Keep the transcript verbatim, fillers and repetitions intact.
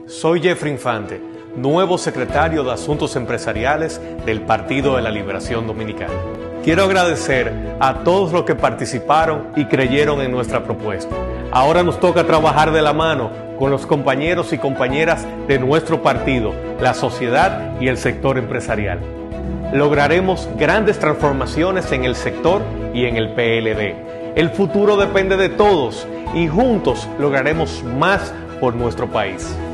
Soy Jeffrey Infante, nuevo secretario de Asuntos Empresariales del Partido de la Liberación Dominicana. Quiero agradecer a todos los que participaron y creyeron en nuestra propuesta. Ahora nos toca trabajar de la mano con los compañeros y compañeras de nuestro partido, la sociedad y el sector empresarial. Lograremos grandes transformaciones en el sector y en el P L D. El futuro depende de todos y juntos lograremos más por nuestro país.